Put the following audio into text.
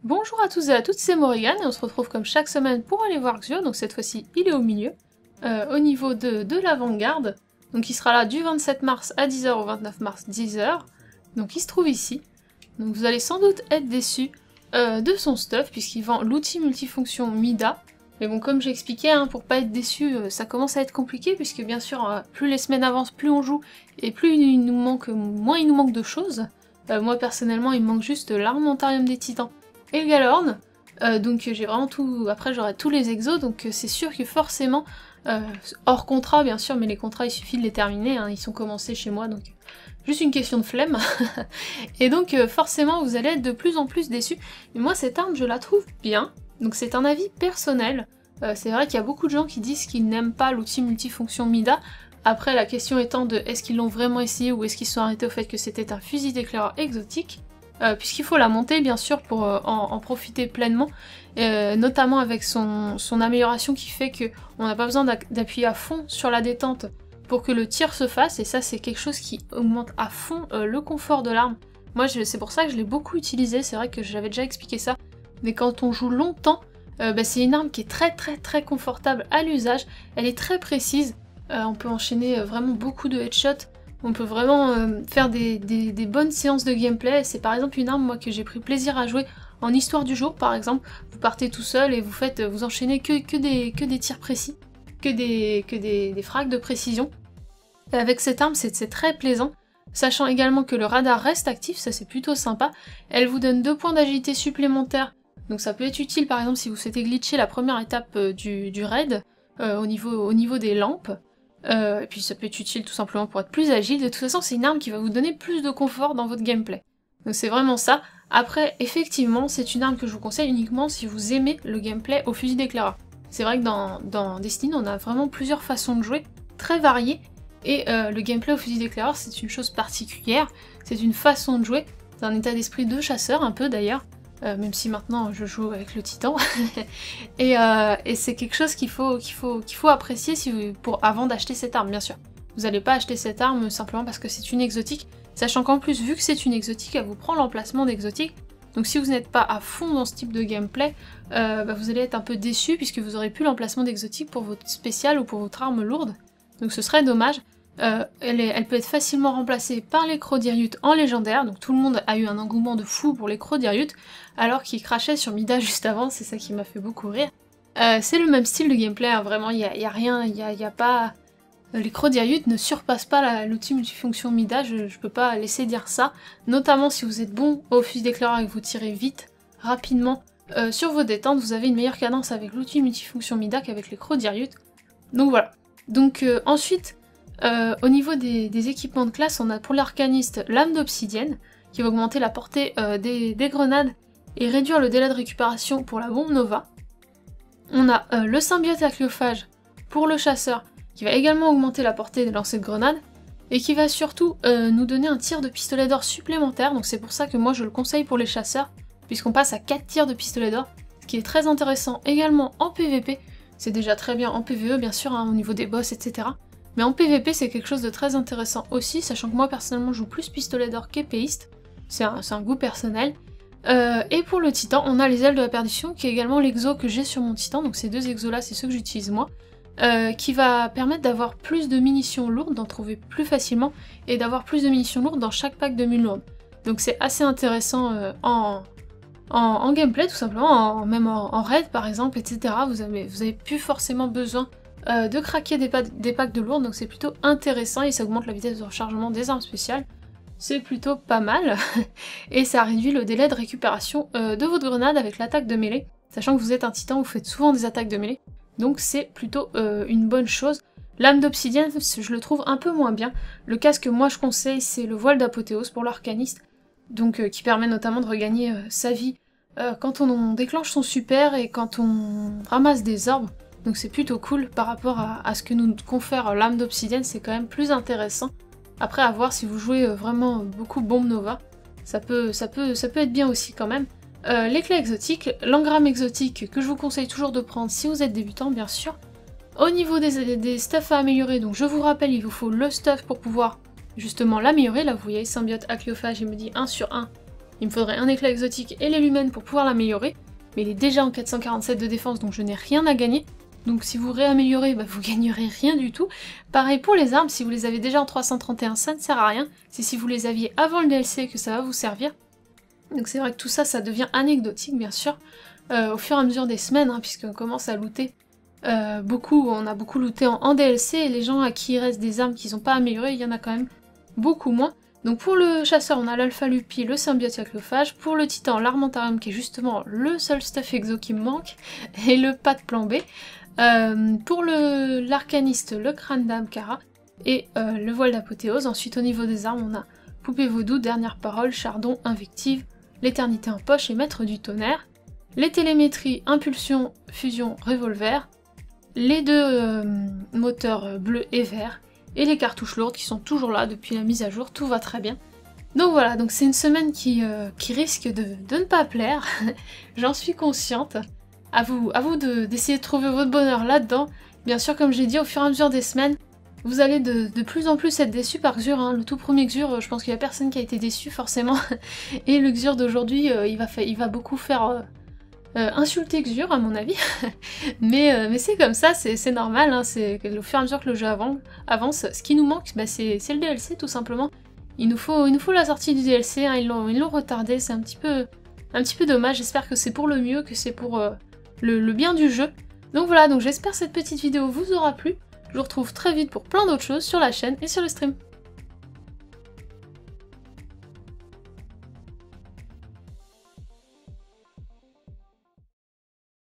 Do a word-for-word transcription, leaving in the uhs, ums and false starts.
Bonjour à tous et à toutes, c'est Morrigan et on se retrouve comme chaque semaine pour aller voir Xur, donc cette fois-ci il est au milieu, euh, au niveau de, de l'avant-garde, donc il sera là du vingt-sept mars à dix heures au vingt-neuf mars dix heures, donc il se trouve ici. Donc vous allez sans doute être déçus euh, de son stuff puisqu'il vend l'outil multifonction Mida, mais bon comme j'ai expliqué, hein, pour pas être déçu, euh, ça commence à être compliqué puisque bien sûr euh, plus les semaines avancent, plus on joue et plus il nous manque, moins il nous manque de choses. Euh, moi personnellement il me manque juste l'armentarium des titans et le Galorn, euh, donc j'ai vraiment tout, après j'aurai tous les exos, donc c'est sûr que forcément, euh, hors contrat bien sûr, mais les contrats il suffit de les terminer, hein, ils sont commencés chez moi, donc juste une question de flemme, et donc euh, forcément vous allez être de plus en plus déçus, mais moi cette arme je la trouve bien, donc c'est un avis personnel, euh, c'est vrai qu'il y a beaucoup de gens qui disent qu'ils n'aiment pas l'outil multifonction Mida, après la question étant de est-ce qu'ils l'ont vraiment essayé ou est-ce qu'ils se sont arrêtés au fait que c'était un fusil d'éclaireur exotique. Euh, puisqu'il faut la monter bien sûr pour euh, en, en profiter pleinement, euh, notamment avec son, son amélioration qui fait qu'on n'a pas besoin d'appuyer à fond sur la détente pour que le tir se fasse, et ça c'est quelque chose qui augmente à fond euh, le confort de l'arme. Moi c'est pour ça que je l'ai beaucoup utilisé, c'est vrai que j'avais déjà expliqué ça, mais quand on joue longtemps, euh, bah, c'est une arme qui est très très très confortable à l'usage, elle est très précise, euh, on peut enchaîner euh, vraiment beaucoup de headshots. On peut vraiment euh, faire des, des, des bonnes séances de gameplay. C'est par exemple une arme moi que j'ai pris plaisir à jouer en histoire du jour par exemple. Vous partez tout seul et vous faites, vous enchaînez que, que, des, que des tirs précis, que des, que des, des frags de précision. Et avec cette arme c'est très plaisant, sachant également que le radar reste actif, ça c'est plutôt sympa. Elle vous donne deux points d'agilité supplémentaires, donc ça peut être utile par exemple si vous souhaitez glitcher la première étape euh, du, du raid euh, au, niveau, au niveau des lampes. Euh, et puis ça peut être utile tout simplement pour être plus agile. De toute façon c'est une arme qui va vous donner plus de confort dans votre gameplay. Donc c'est vraiment ça. Après effectivement c'est une arme que je vous conseille uniquement si vous aimez le gameplay au fusil d'éclaireur. C'est vrai que dans, dans Destiny on a vraiment plusieurs façons de jouer, très variées, et euh, le gameplay au fusil d'éclaireur c'est une chose particulière, c'est une façon de jouer, c'est un état d'esprit de chasseur un peu d'ailleurs. Euh, même si maintenant je joue avec le titan, et, euh, et c'est quelque chose qu'il faut, qu'il faut, qu'il faut apprécier si vous, pour, avant d'acheter cette arme bien sûr. Vous n'allez pas acheter cette arme simplement parce que c'est une exotique, sachant qu'en plus vu que c'est une exotique, elle vous prend l'emplacement d'exotique, donc si vous n'êtes pas à fond dans ce type de gameplay, euh, bah vous allez être un peu déçu puisque vous aurez plus l'emplacement d'exotique pour votre spécial ou pour votre arme lourde, donc ce serait dommage. Euh, elle, est, elle peut être facilement remplacée par les Croc-Diryut en légendaire, donc tout le monde a eu un engouement de fou pour les Croc-Diryut, alors qu'ils crachaient sur Mida juste avant, c'est ça qui m'a fait beaucoup rire. Euh, c'est le même style de gameplay, hein, vraiment, il n'y a, y a rien, il n'y a, y a pas... Les Croc-Diryut ne surpassent pas l'outil multifonction Mida, je, je peux pas laisser dire ça, notamment si vous êtes bon au fusil d'éclaireur et que vous tirez vite, rapidement, euh, sur vos détentes, vous avez une meilleure cadence avec l'outil multifonction Mida qu'avec les Croc-Diryut. Donc voilà. Donc euh, ensuite... Euh, au niveau des, des équipements de classe, on a pour l'arcaniste l'âme d'obsidienne, qui va augmenter la portée euh, des, des grenades et réduire le délai de récupération pour la bombe Nova. On a euh, le symbiote acliophage pour le chasseur, qui va également augmenter la portée des lancers de grenades, et qui va surtout euh, nous donner un tir de pistolet d'or supplémentaire, donc c'est pour ça que moi je le conseille pour les chasseurs, puisqu'on passe à quatre tirs de pistolet d'or, ce qui est très intéressant également en P V P, c'est déjà très bien en P V E bien sûr, hein, au niveau des boss, et cetera. Mais en P V P c'est quelque chose de très intéressant aussi, sachant que moi personnellement je joue plus pistolet d'or qu'épéiste, c'est un, un goût personnel. Euh, et pour le titan, on a les ailes de la perdition, qui est également l'exo que j'ai sur mon titan, donc ces deux exos là c'est ceux que j'utilise moi, euh, qui va permettre d'avoir plus de munitions lourdes, d'en trouver plus facilement, et d'avoir plus de munitions lourdes dans chaque pack de mine lourde. Donc c'est assez intéressant euh, en, en, en gameplay tout simplement, en, même en, en raid par exemple, et cetera. Vous avez, vous avez plus forcément besoin Euh, de craquer des, des packs de lourds, donc c'est plutôt intéressant et ça augmente la vitesse de rechargement des armes spéciales. C'est plutôt pas mal, et ça réduit le délai de récupération euh, de votre grenade avec l'attaque de mêlée, sachant que vous êtes un titan, vous faites souvent des attaques de mêlée, donc c'est plutôt euh, une bonne chose. L'âme d'obsidienne, je le trouve un peu moins bien. Le casque que moi je conseille, c'est le voile d'apothéose pour l'arcaniste, donc euh, qui permet notamment de regagner euh, sa vie euh, quand on, on déclenche son super et quand on ramasse des orbes. Donc c'est plutôt cool par rapport à, à ce que nous confère l'âme d'obsidienne, c'est quand même plus intéressant. Après à voir si vous jouez vraiment beaucoup bombe Nova, ça peut, ça peut, ça peut être bien aussi quand même. Euh, les clés exotiques, l'engramme exotique que je vous conseille toujours de prendre si vous êtes débutant bien sûr. Au niveau des, des stuffs à améliorer, donc je vous rappelle il vous faut le stuff pour pouvoir justement l'améliorer. Là vous voyez symbiote acliophage, il me dit un sur un Il me faudrait un éclat exotique et les lumens pour pouvoir l'améliorer, mais il est déjà en quatre cent quarante-sept de défense, donc je n'ai rien à gagner. Donc si vous réaméliorez, bah, vous gagnerez rien du tout. Pareil pour les armes, si vous les avez déjà en trois cent trente et un, ça ne sert à rien. C'est si vous les aviez avant le D L C que ça va vous servir. Donc c'est vrai que tout ça, ça devient anecdotique, bien sûr, euh, au fur et à mesure des semaines, hein, puisqu'on commence à looter euh, beaucoup, on a beaucoup looté en, en D L C, et les gens à qui il reste des armes qu'ils n'ont pas améliorées, il y en a quand même beaucoup moins. Donc pour le chasseur, on a l'Alpha Lupi, le symbiote aclophage. Pour le titan, l'Armentarium, qui est justement le seul stuff exo qui me manque, et le pas de plan B. Euh, pour le l'arcaniste, le crâne d'Amkara, et euh, le voile d'apothéose. Ensuite, au niveau des armes, on a Poupée Vaudou, Dernière Parole, Chardon, Invective, l'Éternité en poche et Maître du Tonnerre. Les télémétries, Impulsion, Fusion, Revolver. Les deux euh, moteurs bleu et vert. Et les cartouches lourdes qui sont toujours là depuis la mise à jour, tout va très bien. Donc voilà, donc c'est une semaine qui, euh, qui risque de, de ne pas plaire, j'en suis consciente. À vous, à vous de, d'essayer de trouver votre bonheur là-dedans. Bien sûr, comme j'ai dit, au fur et à mesure des semaines, vous allez de, de plus en plus être déçus par Xur. Hein. Le tout premier Xur, je pense qu'il n'y a personne qui a été déçu forcément. Et le Xur d'aujourd'hui, euh, il, va il va beaucoup faire euh, euh, insulter Xur à mon avis. mais euh, mais c'est comme ça, c'est normal. Hein. C'est au fur et à mesure que le jeu avance. avance. Ce qui nous manque, bah, c'est le D L C tout simplement. Il nous faut, il nous faut la sortie du D L C. Hein. Ils l'ont retardé, c'est un petit peu, un petit peu dommage. J'espère que c'est pour le mieux, que c'est pour euh, le, le bien du jeu. Donc voilà, donc j'espère que cette petite vidéo vous aura plu. Je vous retrouve très vite pour plein d'autres choses sur la chaîne et sur le stream.